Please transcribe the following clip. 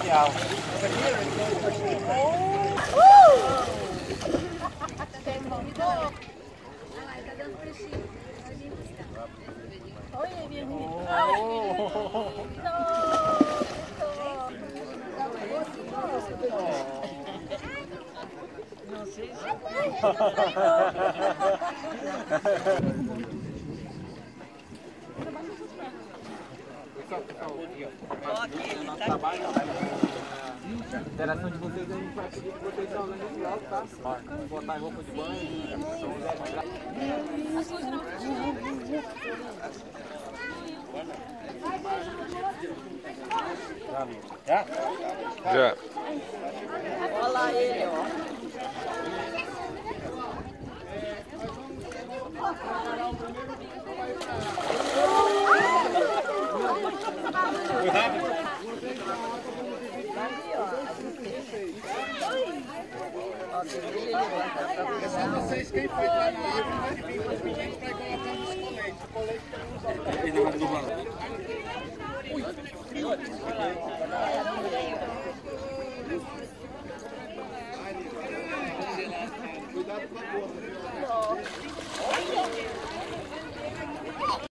especial. Olha, minha não sei se... Nosso trabalho, a interação de vocês, a gente vai pedir que vocês se organizem logo, tá? Botar roupa de banho. Já? Já. Olha lá ele, ó. Foi rápido? É só vocês quem foi lá na árvore e vir com os meninos para colocar nos coletes. O colete tem um... do balão. Cuidado com a boca.